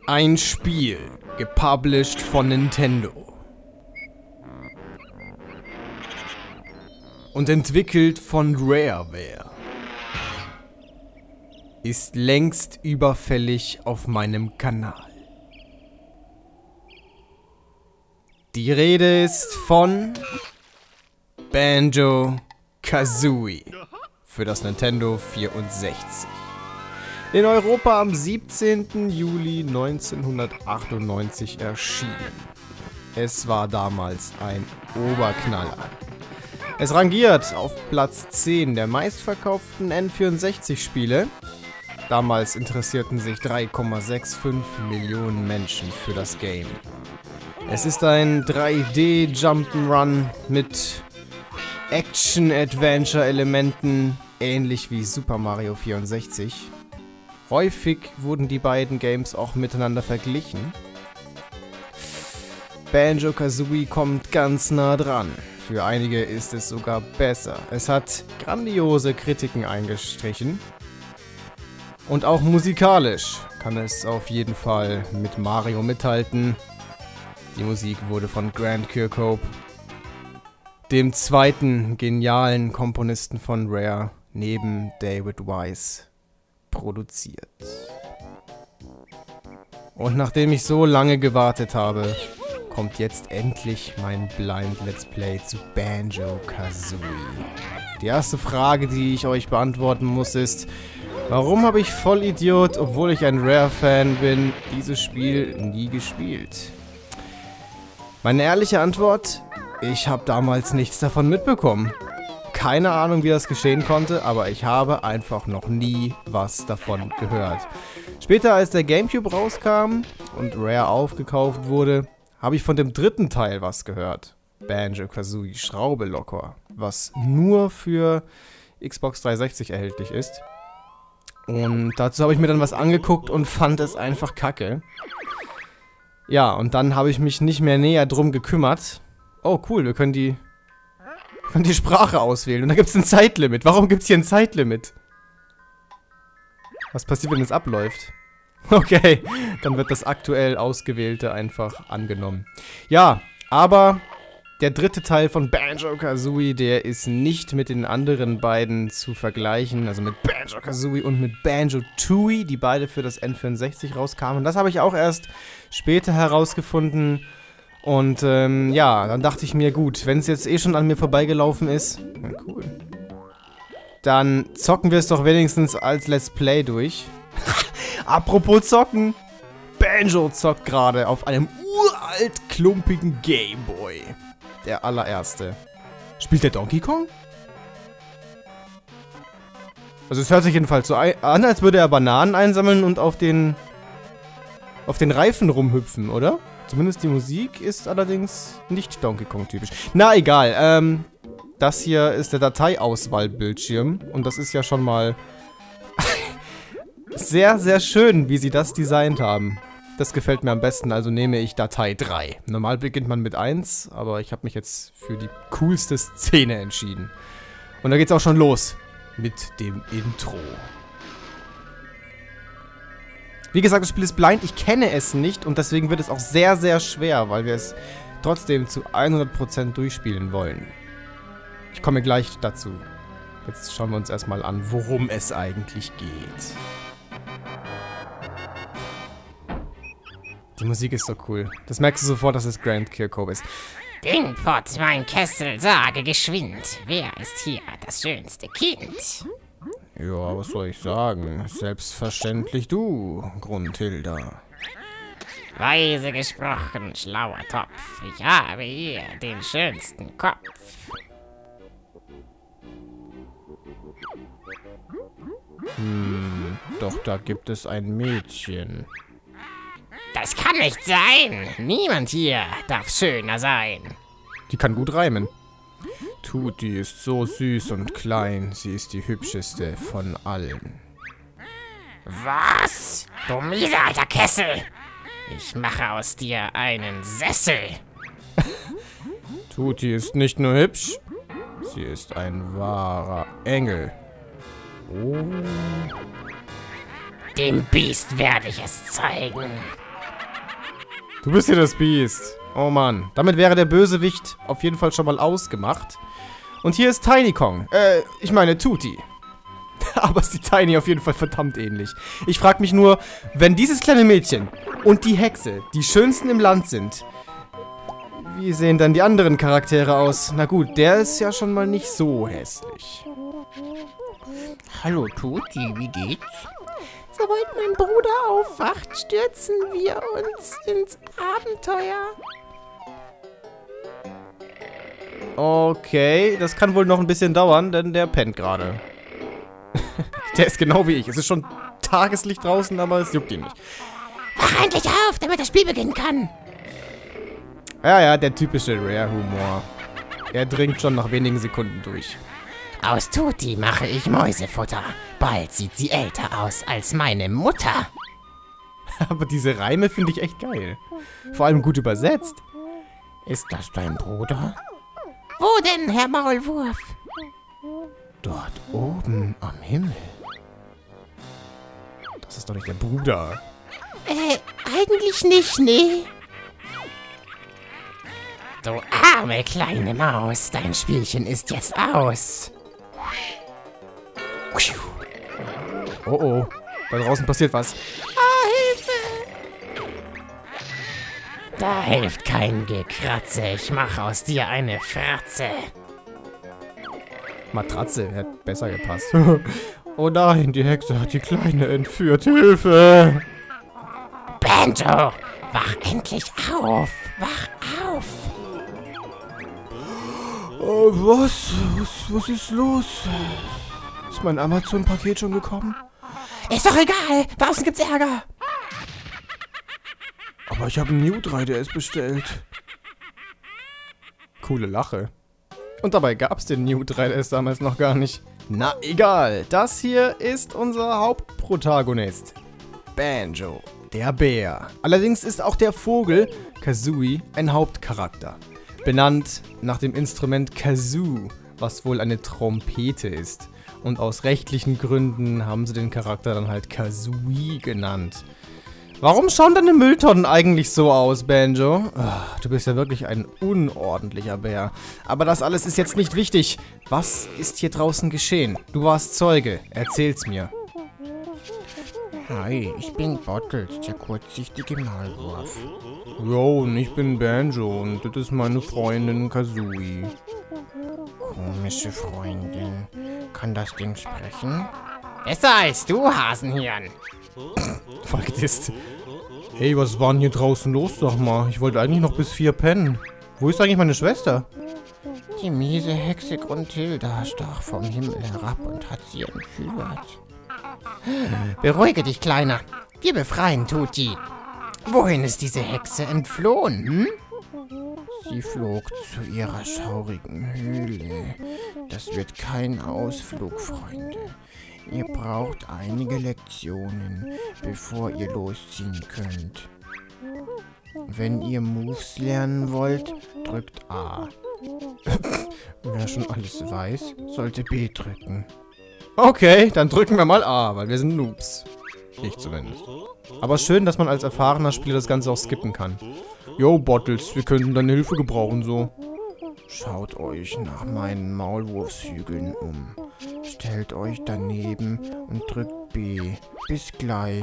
Ein Spiel, gepublished von Nintendo. Und entwickelt von Rareware. Ist längst überfällig auf meinem Kanal. Die Rede ist von Banjo-Kazooie für das Nintendo 64. In Europa am 17. Juli 1998 erschienen. Es war damals ein Oberknaller. Es rangiert auf Platz 10 der meistverkauften N64-Spiele. Damals interessierten sich 3,65 Millionen Menschen für das Game. Es ist ein 3D-Jump'n'Run mit Action-Adventure-Elementen, ähnlich wie Super Mario 64. Häufig wurden die beiden Games auch miteinander verglichen. Banjo-Kazooie kommt ganz nah dran. Für einige ist es sogar besser. Es hat grandiose Kritiken eingestrichen. Und auch musikalisch kann es auf jeden Fall mit Mario mithalten. Die Musik wurde von Grant Kirkhope, dem zweiten genialen Komponisten von Rare, neben David Wise, produziert. Und nachdem ich so lange gewartet habe, kommt jetzt endlich mein Blind Let's Play zu Banjo-Kazooie. Die erste Frage, die ich euch beantworten muss, ist: Warum habe ich Vollidiot, obwohl ich ein Rare-Fan bin, dieses Spiel nie gespielt? Meine ehrliche Antwort: Ich habe damals nichts davon mitbekommen. Keine Ahnung, wie das geschehen konnte, aber ich habe einfach noch nie was davon gehört. Später, als der GameCube rauskam und Rare aufgekauft wurde, habe ich von dem dritten Teil was gehört. Banjo-Kazooie Schraube locker, was nur für Xbox 360 erhältlich ist. Und dazu habe ich mir dann was angeguckt und fand es einfach kacke. Ja, und dann habe ich mich nicht mehr näher drum gekümmert. Oh, cool, wir können die Sprache auswählen. Und da gibt es ein Zeitlimit. Warum gibt es hier ein Zeitlimit? Was passiert, wenn es abläuft? Okay, dann wird das aktuell Ausgewählte einfach angenommen. Ja, aber der dritte Teil von Banjo-Kazooie, der ist nicht mit den anderen beiden zu vergleichen. Also mit Banjo-Kazooie und mit Banjo-Tooie, die beide für das N64 rauskamen. Das habe ich auch erst später herausgefunden. Und ja, dann dachte ich mir, gut, wenn es jetzt eh schon an mir vorbeigelaufen ist, na cool, dann zocken wir es doch wenigstens als Let's Play durch. Apropos zocken, Banjo zockt gerade auf einem uralt klumpigen Gameboy. Der allererste. Spielt der Donkey Kong? Also es hört sich jedenfalls so an, als würde er Bananen einsammeln und auf den Reifen rumhüpfen, oder? Zumindest die Musik ist allerdings nicht Donkey Kong typisch. Na egal, das hier ist der Dateiauswahlbildschirm und das ist ja schon mal sehr, sehr schön, wie sie das designt haben. Das gefällt mir am besten, also nehme ich Datei 3. Normal beginnt man mit 1, aber ich habe mich jetzt für die coolste Szene entschieden. Und da geht's auch schon los mit dem Intro. Wie gesagt, das Spiel ist blind, ich kenne es nicht und deswegen wird es auch sehr, sehr schwer, weil wir es trotzdem zu 100% durchspielen wollen. Ich komme gleich dazu. Jetzt schauen wir uns erstmal an, worum es eigentlich geht. Die Musik ist so cool. Das merkst du sofort, dass es Grant Kirkhope ist. Dingpot, mein Kessel, sage geschwind, wer ist hier das schönste Kind? Ja, was soll ich sagen? Selbstverständlich du, Grunthilda. Weise gesprochen, schlauer Topf, ich habe hier den schönsten Kopf. Doch da gibt es ein Mädchen. Das kann nicht sein. Niemand hier darf schöner sein. Die kann gut reimen. Tutti ist so süß und klein. Sie ist die hübscheste von allen. Was? Du mieser alter Kessel. Ich mache aus dir einen Sessel. Tutti ist nicht nur hübsch. Sie ist ein wahrer Engel. Oh. Dem Biest werde ich es zeigen. Du bist ja das Biest. Oh Mann. Damit wäre der Bösewicht auf jeden Fall schon mal ausgemacht. Und hier ist Tiny Kong. Ich meine Tutti. Aber es sieht Tiny auf jeden Fall verdammt ähnlich. Ich frage mich nur, wenn dieses kleine Mädchen und die Hexe die schönsten im Land sind, wie sehen dann die anderen Charaktere aus? Na gut, der ist ja schon mal nicht so hässlich. Hallo Tutti, wie geht's? Sobald mein Bruder aufwacht, stürzen wir uns ins Abenteuer. Okay, das kann wohl noch ein bisschen dauern, denn der pennt gerade. Der ist genau wie ich. Es ist schon Tageslicht draußen, aber es juckt ihn nicht. Wach endlich auf, damit das Spiel beginnen kann. Ja, der typische Rare-Humor. Er dringt schon nach wenigen Sekunden durch. Aus Tutti mache ich Mäusefutter. Bald sieht sie älter aus als meine Mutter. Aber diese Reime finde ich echt geil. Vor allem gut übersetzt. Ist das dein Bruder? Wo denn, Herr Maulwurf? Dort oben am Himmel. Das ist doch nicht der Bruder. Eigentlich nicht, nee. Du arme kleine Maus, dein Spielchen ist jetzt aus. Oh oh, da draußen passiert was. Hilfe! Da hilft kein Gekratze, ich mache aus dir eine Fratze. Matratze, hätte besser gepasst. Oh nein, die Hexe hat die Kleine entführt. Hilfe! Banjo, wach endlich auf! Wach auf! Oh, was ist los? Ist mein Amazon-Paket schon gekommen? Ist doch egal, draußen gibt's Ärger. Aber ich habe einen New 3DS bestellt. Coole Lache. Und dabei gab es den New 3DS damals noch gar nicht. Na egal, das hier ist unser Hauptprotagonist. Banjo, der Bär. Allerdings ist auch der Vogel, Kazooie, ein Hauptcharakter. Benannt nach dem Instrument Kazoo, was wohl eine Trompete ist. Und aus rechtlichen Gründen haben sie den Charakter dann halt Kazooie genannt. Warum schauen deine Mülltonnen eigentlich so aus, Banjo? Ach, du bist ja wirklich ein unordentlicher Bär. Aber das alles ist jetzt nicht wichtig. Was ist hier draußen geschehen? Du warst Zeuge. Erzähl's mir. Hi, ich bin Bottles, der kurzsichtige Maulwurf. Jo, und ich bin Banjo und das ist meine Freundin Kazooie. Komische Freundin. Kann das Ding sprechen? Besser als du, Hasenhirn. Voll gedisst. Hey, was war denn hier draußen los, sag mal? Ich wollte eigentlich noch bis 4 pennen. Wo ist eigentlich meine Schwester? Die miese Hexe Gruntilda stach vom Himmel herab und hat sie entführt. Beruhige dich, Kleiner. Wir befreien Tutti. Wohin ist diese Hexe entflohen, hm? Sie flog zu ihrer schaurigen Höhle. Das wird kein Ausflug, Freunde. Ihr braucht einige Lektionen, bevor ihr losziehen könnt. Wenn ihr Moves lernen wollt, drückt A. Wer schon alles weiß, sollte B drücken. Okay, dann drücken wir mal A, weil wir sind Noobs. Ich zumindest. Aber schön, dass man als erfahrener Spieler das Ganze auch skippen kann. Yo, Bottles, wir könnten deine Hilfe gebrauchen, so. Schaut euch nach meinen Maulwurfshügeln um. Stellt euch daneben und drückt B. Bis gleich.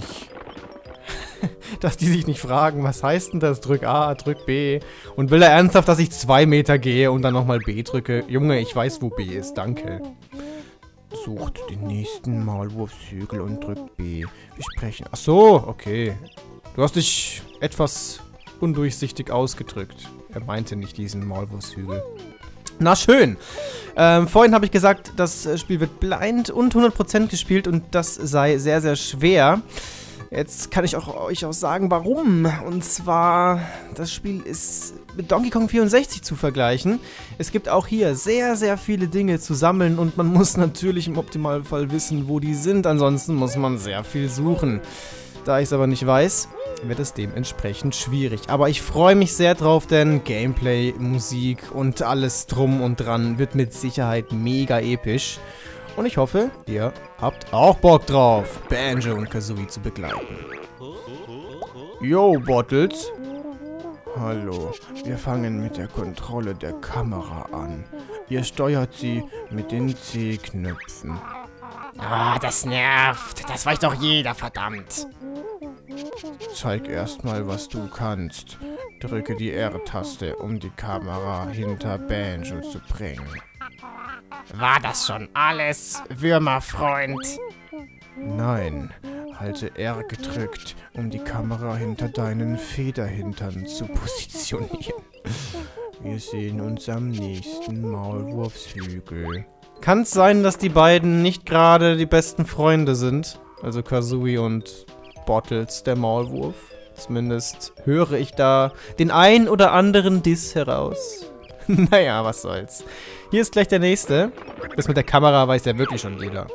Dass die sich nicht fragen, was heißt denn das? Drück A, drück B. Und will er ernsthaft, dass ich 2 Meter gehe und dann nochmal B drücke? Junge, ich weiß, wo B ist, danke. Sucht den nächsten Maulwurfshügel und drückt B. Wir sprechen. Ach so, okay. Du hast dich etwas undurchsichtig ausgedrückt. Er meinte nicht diesen Maulwurfshügel. Na schön. Vorhin habe ich gesagt, das Spiel wird blind und 100% gespielt und das sei sehr, sehr schwer. Jetzt kann ich euch auch sagen, warum. Und zwar, das Spiel ist mit Donkey Kong 64 zu vergleichen. Es gibt auch hier sehr, sehr viele Dinge zu sammeln und man muss natürlich im Optimalfall wissen, wo die sind. Ansonsten muss man sehr viel suchen. Da ich es aber nicht weiß, wird es dementsprechend schwierig. Aber ich freue mich sehr drauf, denn Gameplay, Musik und alles drum und dran wird mit Sicherheit mega episch. Und ich hoffe, ihr habt auch Bock drauf, Banjo und Kazooie zu begleiten. Yo, Bottles. Hallo, wir fangen mit der Kontrolle der Kamera an. Ihr steuert sie mit den C-Knöpfen. Ah, das nervt. Das weiß doch jeder, verdammt. Zeig erstmal, was du kannst. Drücke die R-Taste, um die Kamera hinter Banjo zu bringen. War das schon alles, Würmerfreund? Nein, halte R gedrückt, um die Kamera hinter deinen Federhintern zu positionieren. Wir sehen uns am nächsten Maulwurfshügel. Kann es sein, dass die beiden nicht gerade die besten Freunde sind? Also Kazooie und Bottles, der Maulwurf. Zumindest höre ich da den ein oder anderen Diss heraus. Naja, was soll's. Hier ist gleich der nächste. Das mit der Kamera weiß ja wirklich schon jeder.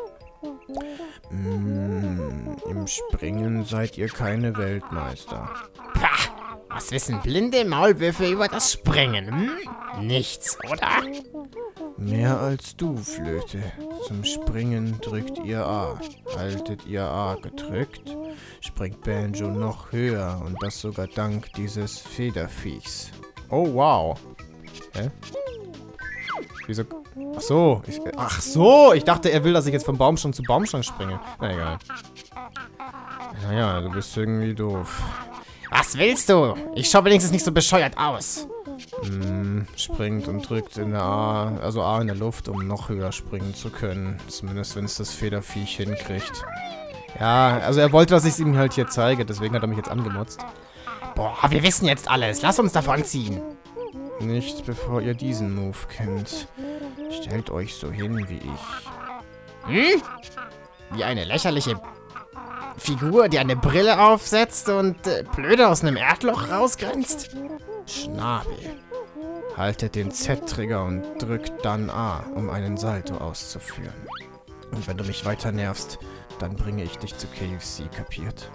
Im Springen seid ihr keine Weltmeister. Pah, was wissen blinde Maulwürfe über das Springen? Hm? Nichts, oder? Mehr als du, Flöte. Zum Springen drückt ihr A. Haltet ihr A gedrückt, springt Banjo noch höher und das sogar dank dieses Federviechs. Oh, wow. Hä? Wieso? Ach so, ich dachte, er will, dass ich jetzt vom Baumstamm zu Baumstamm springe. Na egal. Naja, du bist irgendwie doof. Was willst du? Ich schau wenigstens nicht so bescheuert aus. Springt und drückt in der A, also A in der Luft, um noch höher springen zu können. Zumindest, wenn es das Federviech hinkriegt. Ja, also er wollte, dass ich es ihm halt hier zeige, deswegen hat er mich jetzt angemotzt. Boah, wir wissen jetzt alles. Lass uns davon ziehen. Nicht bevor ihr diesen Move kennt. Stellt euch so hin wie ich. Hm? Wie eine lächerliche Figur, die eine Brille aufsetzt und blöde aus einem Erdloch rausgrenzt? Schnabel. Haltet den Z-Trigger und drückt dann A, um einen Salto auszuführen. Und wenn du mich weiter nervst, dann bringe ich dich zu KFC, kapiert?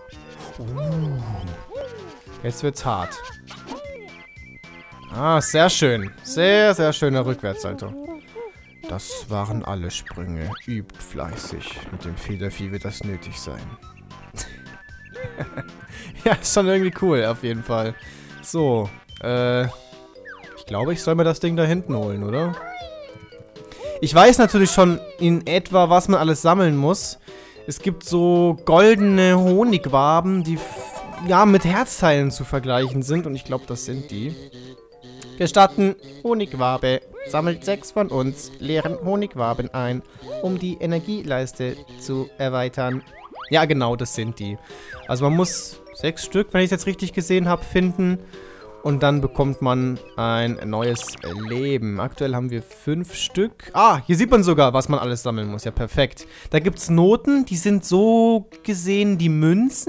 Jetzt wird's hart. Ah, sehr schön. Sehr, sehr schöner Rückwärtssalto. Das waren alle Sprünge. Übt fleißig. Mit dem Federvieh wird das nötig sein. Ja, ist schon irgendwie cool, auf jeden Fall. So, ich glaube, ich soll mir das Ding da hinten holen, oder? Ich weiß natürlich schon in etwa, was man alles sammeln muss. Es gibt so goldene Honigwaben, die ja mit Herzteilen zu vergleichen sind. Und ich glaube, das sind die. Gestatten, Honigwabe. Sammelt 6 von uns leeren Honigwaben ein, um die Energieleiste zu erweitern. Ja, genau, das sind die. Also man muss 6 Stück, wenn ich es jetzt richtig gesehen habe, finden. Und dann bekommt man ein neues Leben. Aktuell haben wir 5 Stück. Ah, hier sieht man sogar, was man alles sammeln muss. Ja, perfekt. Da gibt es Noten, die sind so gesehen die Münzen.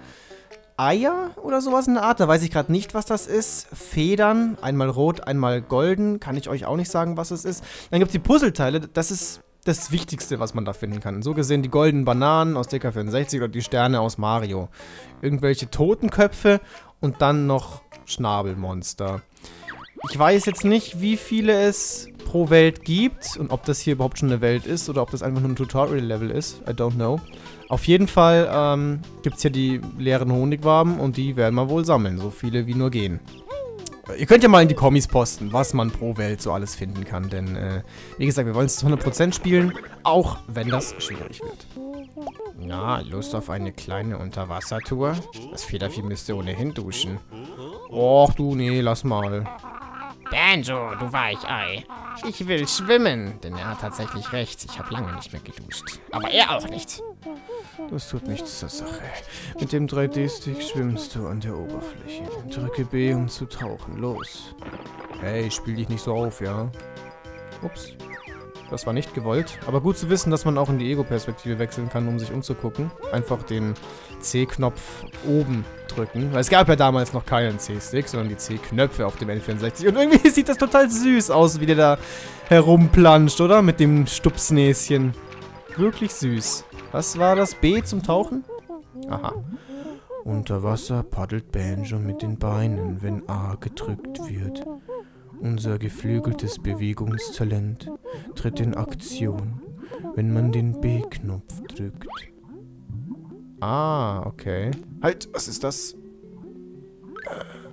Eier oder sowas in der Art. Da weiß ich gerade nicht, was das ist. Federn, einmal rot, einmal golden. Kann ich euch auch nicht sagen, was es ist. Dann gibt es die Puzzleteile. Das ist das Wichtigste, was man da finden kann. So gesehen die goldenen Bananen aus DK64 oder die Sterne aus Mario. Irgendwelche Totenköpfe und dann noch Schnabelmonster. Ich weiß jetzt nicht, wie viele es pro Welt gibt und ob das hier überhaupt schon eine Welt ist oder ob das einfach nur ein Tutorial-Level ist. I don't know. Auf jeden Fall gibt es hier die leeren Honigwaben und die werden wir wohl sammeln. So viele wie nur gehen. Ihr könnt ja mal in die Kommis posten, was man pro Welt so alles finden kann. Denn, wie gesagt, wir wollen es zu 100% spielen, auch wenn das schwierig wird. Na, Lust auf eine kleine Unterwassertour? Das Federvieh müsste ohnehin duschen. Och du, nee, lass mal. Banjo, du Weichei. Ich will schwimmen, denn er hat tatsächlich recht. Ich habe lange nicht mehr geduscht. Aber er auch nicht. Das tut nichts zur Sache. Mit dem 3D-Stick schwimmst du an der Oberfläche. Drücke B, um zu tauchen. Los. Hey, spiel dich nicht so auf, ja? Ups. Das war nicht gewollt. Aber gut zu wissen, dass man auch in die Ego-Perspektive wechseln kann, um sich umzugucken. Einfach den C-Knopf oben drücken. Weil es gab ja damals noch keinen C-Stick, sondern die C-Knöpfe auf dem N64. Und irgendwie sieht das total süß aus, wie der da herumplanscht, oder? Mit dem Stupsnäschen. Wirklich süß. Was war das? B zum Tauchen? Aha. Unter Wasser paddelt Banjo mit den Beinen, wenn A gedrückt wird. Unser geflügeltes Bewegungstalent tritt in Aktion, wenn man den B-Knopf drückt. Ah, okay. Halt, was ist das?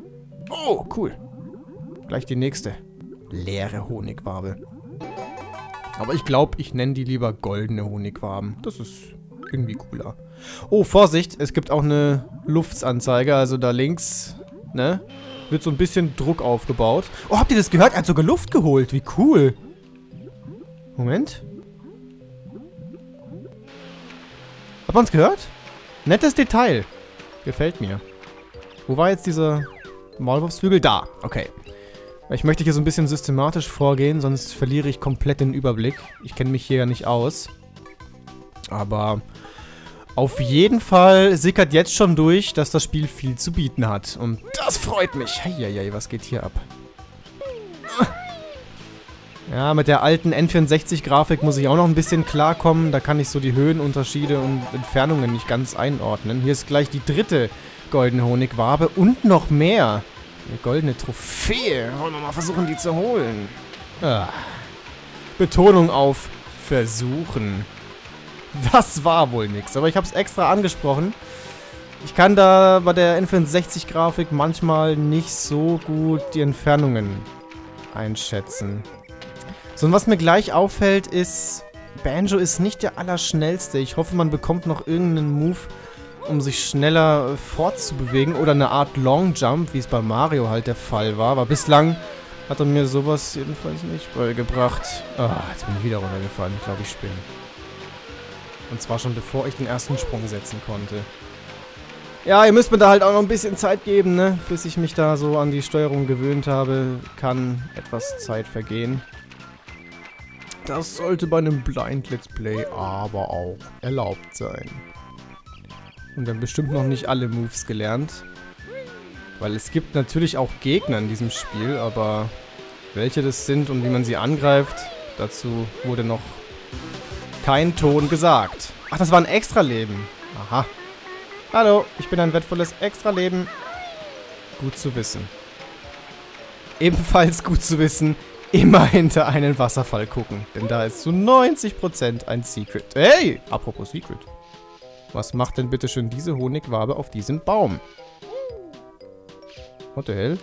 Oh, cool. Gleich die nächste. Leere Honigwabe. Aber ich glaube, ich nenne die lieber goldene Honigwaben. Das ist irgendwie cooler. Oh, Vorsicht, es gibt auch eine Luftsanzeige. Also da links, ne, wird so ein bisschen Druck aufgebaut. Oh, habt ihr das gehört? Er hat sogar Luft geholt. Wie cool. Moment. Hat man es gehört? Nettes Detail. Gefällt mir. Wo war jetzt dieser Maulwurfsflügel? Da. Okay. Ich möchte hier so ein bisschen systematisch vorgehen, sonst verliere ich komplett den Überblick. Ich kenne mich hier ja nicht aus. Aber auf jeden Fall sickert jetzt schon durch, dass das Spiel viel zu bieten hat. Und das freut mich. Heieiei, was geht hier ab? Ja, mit der alten N64-Grafik muss ich auch noch ein bisschen klarkommen. Da kann ich so die Höhenunterschiede und Entfernungen nicht ganz einordnen. Hier ist gleich die dritte goldene Honigwabe und noch mehr. Eine goldene Trophäe. Wollen wir mal versuchen, die zu holen. Ah. Betonung auf versuchen. Das war wohl nix, aber ich habe es extra angesprochen. Ich kann da bei der N64-Grafik manchmal nicht so gut die Entfernungen einschätzen. So, und was mir gleich auffällt ist, Banjo ist nicht der Allerschnellste. Ich hoffe, man bekommt noch irgendeinen Move, um sich schneller fortzubewegen. Oder eine Art Long Jump, wie es bei Mario halt der Fall war. Aber bislang hat er mir sowas jedenfalls nicht beigebracht. Ah, jetzt bin ich wieder runtergefallen. Ich glaube, ich spinne. Und zwar schon bevor ich den ersten Sprung setzen konnte. Ja, ihr müsst mir da halt auch noch ein bisschen Zeit geben, ne? Bis ich mich da so an die Steuerung gewöhnt habe, kann etwas Zeit vergehen. Das sollte bei einem Blind Let's Play aber auch erlaubt sein. Und dann bestimmt noch nicht alle Moves gelernt. Weil es gibt natürlich auch Gegner in diesem Spiel, aber welche das sind und wie man sie angreift, dazu wurde noch kein Ton gesagt. Ach, das war ein Extraleben. Aha. Hallo, ich bin ein wertvolles Extraleben. Gut zu wissen. Ebenfalls gut zu wissen, immer hinter einen Wasserfall gucken. Denn da ist zu 90% ein Secret. Hey, apropos Secret. Was macht denn bitte schön diese Honigwabe auf diesem Baum? What the hell?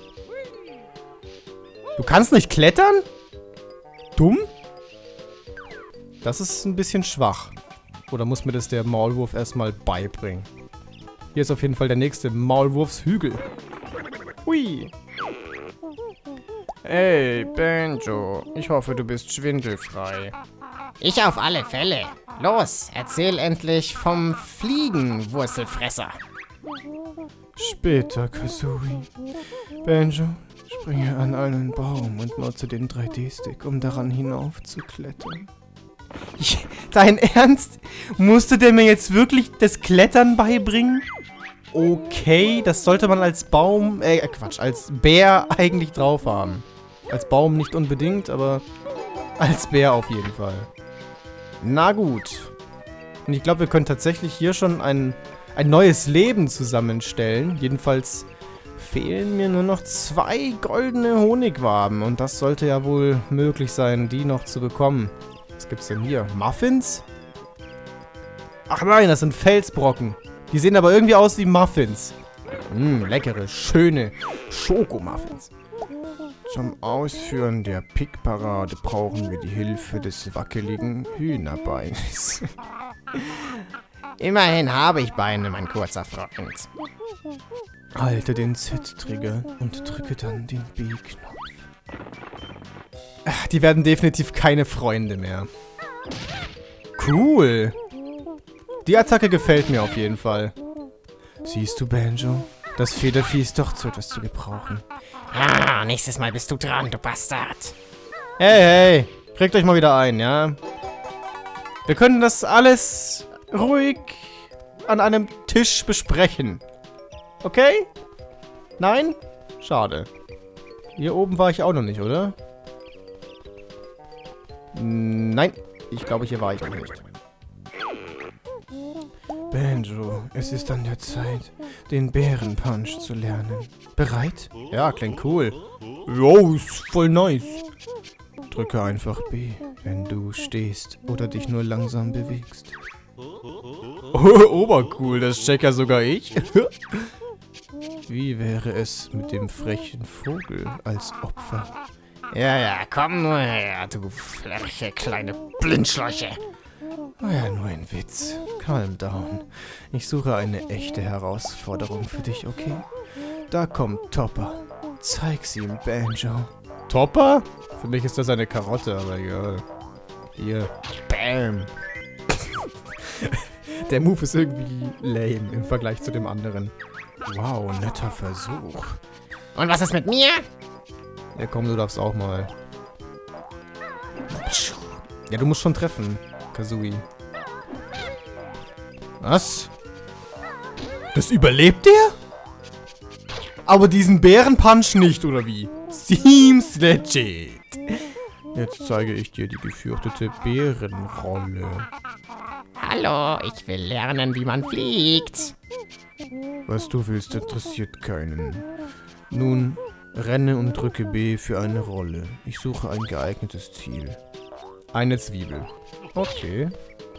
Du kannst nicht klettern? Dumm? Das ist ein bisschen schwach. Oder muss mir das der Maulwurf erstmal beibringen? Hier ist auf jeden Fall der nächste Maulwurfshügel. Hui. Hey, Banjo. Ich hoffe, du bist schwindelfrei. Ich auf alle Fälle. Los, erzähl endlich vom Fliegenwurzelfresser. Später, Kazooie. Banjo, springe an einen Baum und nutze den 3D-Stick, um daran hinauf zu klettern. Dein Ernst? Musste der mir jetzt wirklich das Klettern beibringen? Okay, das sollte man als Baum, Quatsch, als Bär eigentlich drauf haben. Als Baum nicht unbedingt, aber als Bär auf jeden Fall. Na gut. Und ich glaube, wir können tatsächlich hier schon ein neues Leben zusammenstellen. Jedenfalls fehlen mir nur noch 2 goldene Honigwaben. Und das sollte ja wohl möglich sein, die noch zu bekommen. Was gibt's denn hier? Muffins? Ach nein, das sind Felsbrocken. Die sehen aber irgendwie aus wie Muffins. Leckere, schöne Schokomuffins. Zum Ausführen der Pickparade brauchen wir die Hilfe des wackeligen Hühnerbeins. Immerhin habe ich Beine, mein kurzer Freund. Halte den Z-Trigger und drücke dann den B-Knopf. Die werden definitiv keine Freunde mehr. Cool. Die Attacke gefällt mir auf jeden Fall. Siehst du, Banjo? Das Federvieh ist doch zu etwas zu gebrauchen. Ah, nächstes Mal bist du dran, du Bastard. Hey, hey. Kriegt euch mal wieder ein, ja? Wir können das alles ruhig an einem Tisch besprechen. Okay? Nein? Schade. Hier oben war ich auch noch nicht, oder? Nein. Ich glaube, hier war ich noch nicht. Banjo, es ist an der Zeit, den Bärenpunch zu lernen. Bereit? Ja, klingt cool. Jo, ist voll nice. Drücke einfach B, wenn du stehst oder dich nur langsam bewegst. Oh, obercool, das check ja sogar ich. Wie wäre es mit dem frechen Vogel als Opfer? Ja, komm nur her, du freche kleine Blindschläuche. War ja nur ein Witz. Calm down. Ich suche eine echte Herausforderung für dich, okay? Da kommt Topper. Zeig sie ihm, Banjo. Topper? Für mich ist das eine Karotte, aber egal. Hier. Bam. Der Move ist irgendwie lame im Vergleich zu dem anderen. Wow, netter Versuch. Und was ist mit mir? Ja, komm, du darfst auch mal. Ja, du musst schon treffen, Kazooie. Was? Das überlebt der? Aber diesen Bärenpunch nicht, oder wie? Seems legit. Jetzt zeige ich dir die gefürchtete Bärenrolle. Hallo, ich will lernen, wie man fliegt. Was du willst, interessiert keinen. Nun, renne und drücke B für eine Rolle. Ich suche ein geeignetes Ziel. Eine Zwiebel. Okay.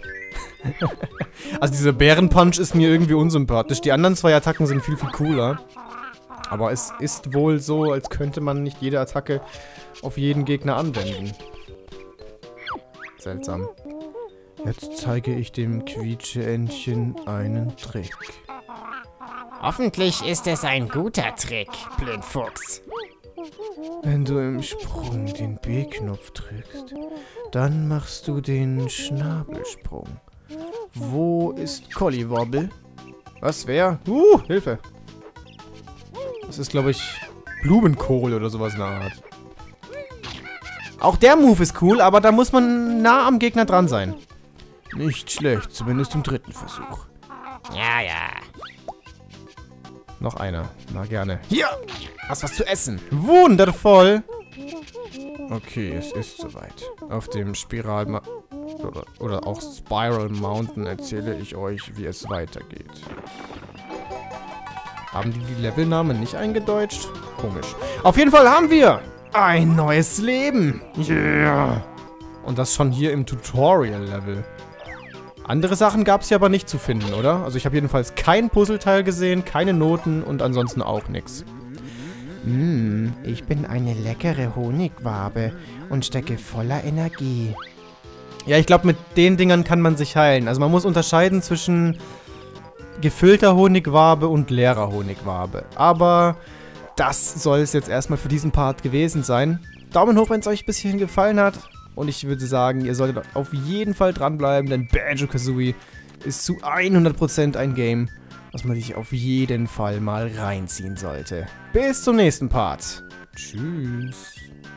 Also dieser Bärenpunch ist mir irgendwie unsympathisch. Die anderen zwei Attacken sind viel, viel cooler. Aber es ist wohl so, als könnte man nicht jede Attacke auf jeden Gegner anwenden. Seltsam. Jetzt zeige ich dem Quietscheentchen einen Trick. Hoffentlich ist es ein guter Trick, Blindfuchs. Wenn du im Sprung den B-Knopf drückst, dann machst du den Schnabelsprung. Wo ist Collywobble? Was, wer? Hilfe! Das ist, glaube ich, Blumenkohl oder sowas in der Art. Auch der Move ist cool, aber da muss man nah am Gegner dran sein. Nicht schlecht, zumindest im dritten Versuch. Ja. Noch einer. Na, gerne. Hier! Hast was zu essen. Wundervoll! Okay, es ist soweit. Auf dem oder auch Spiral Mountain erzähle ich euch, wie es weitergeht. Haben die Levelnamen nicht eingedeutscht? Komisch. Auf jeden Fall haben wir ein neues Leben. Yeah! Und das schon hier im Tutorial-Level. Andere Sachen gab es ja aber nicht zu finden, oder? Also ich habe jedenfalls kein Puzzleteil gesehen, keine Noten und ansonsten auch nichts. Ich bin eine leckere Honigwabe und stecke voller Energie. Ja, ich glaube, mit den Dingern kann man sich heilen. Also man muss unterscheiden zwischen gefüllter Honigwabe und leerer Honigwabe. Aber das soll es jetzt erstmal für diesen Part gewesen sein. Daumen hoch, wenn es euch bis hierhin gefallen hat. Und ich würde sagen, ihr solltet auf jeden Fall dranbleiben, denn Banjo-Kazooie ist zu 100% ein Game, was man sich auf jeden Fall mal reinziehen sollte. Bis zum nächsten Part. Tschüss.